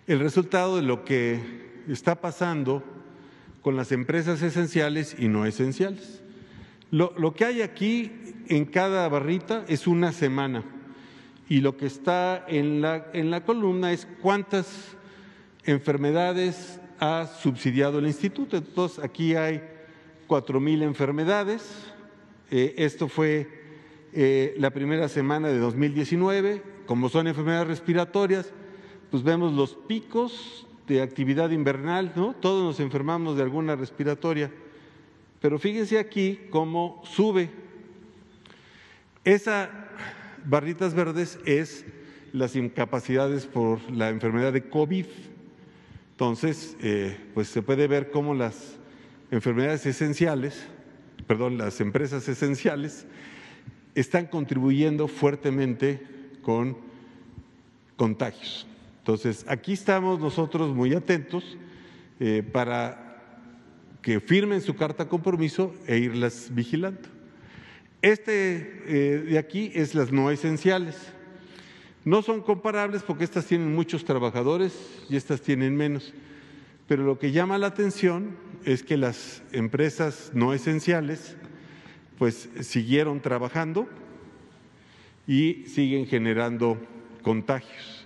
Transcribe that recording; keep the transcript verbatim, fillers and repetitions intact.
el resultado de lo que está pasando con las empresas esenciales y no esenciales. Lo, lo que hay aquí en cada barrita es una semana y lo que está en la, en la columna es cuántas enfermedades ha subsidiado el instituto. Entonces, aquí hay cuatro mil enfermedades. Eh, esto fue eh, la primera semana de dos mil diecinueve. Como son enfermedades respiratorias, pues vemos los picos de actividad invernal, ¿no? Todos nos enfermamos de alguna respiratoria. Pero fíjense aquí cómo sube. Esas barritas verdes es las incapacidades por la enfermedad de COVID. Entonces, eh, pues se puede ver cómo las enfermedades esenciales, perdón, las empresas esenciales están contribuyendo fuertemente con contagios. Entonces, aquí estamos nosotros muy atentos eh, para que firmen su carta compromiso e irlas vigilando. Este eh, de aquí es las no esenciales. No son comparables porque estas tienen muchos trabajadores y estas tienen menos. Pero lo que llama la atención es que las empresas no esenciales pues siguieron trabajando y siguen generando contagios.